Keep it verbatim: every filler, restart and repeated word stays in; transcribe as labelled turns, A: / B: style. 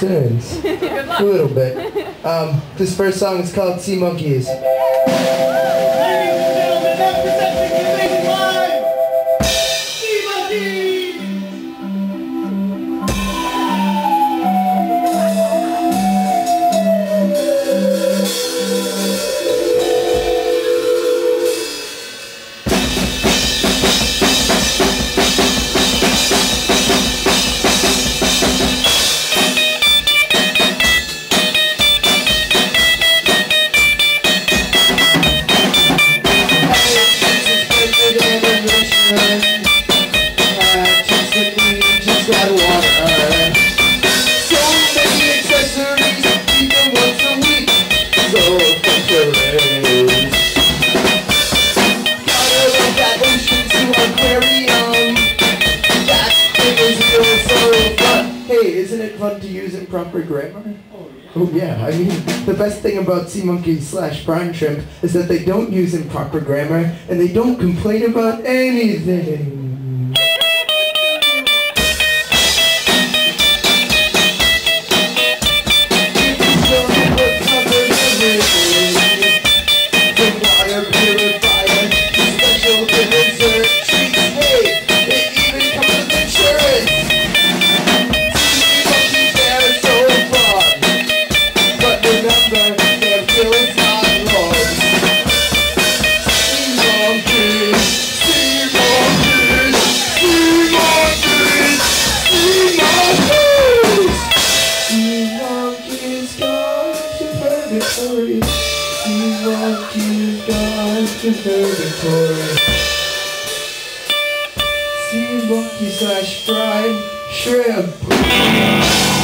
A: turns. A little bit. Um, this first song is called Sea Monkeys.
B: Ladies and gentlemen, now presenting the amazing live Sea Monkeys!
A: Isn't it fun to use improper grammar? Oh yeah. Oh yeah, I mean, the best thing about Sea Monkeys slash Brine Shrimp is that they don't use improper grammar and they don't complain about anything. Sea Monkeys gone to purgatory. Sea Monkey slash Brine Shrimp.